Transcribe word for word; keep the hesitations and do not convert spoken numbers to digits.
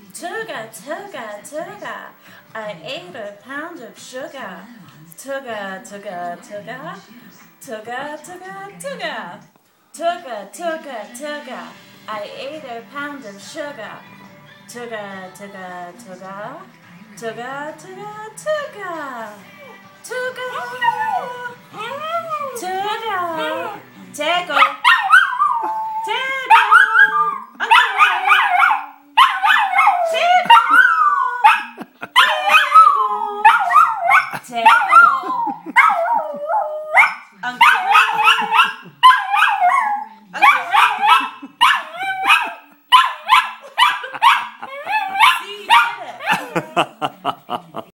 Tuga, tuga, tuga. I ate a pound of sugar. Tuga, tuga, tuga. Tuga, tuga, tuga. Tuga, tuga, tuga. I ate a pound of sugar. Tuga, tuga, tuga. Tuga, tuga, tuga. Tuga. Tuga. Tego.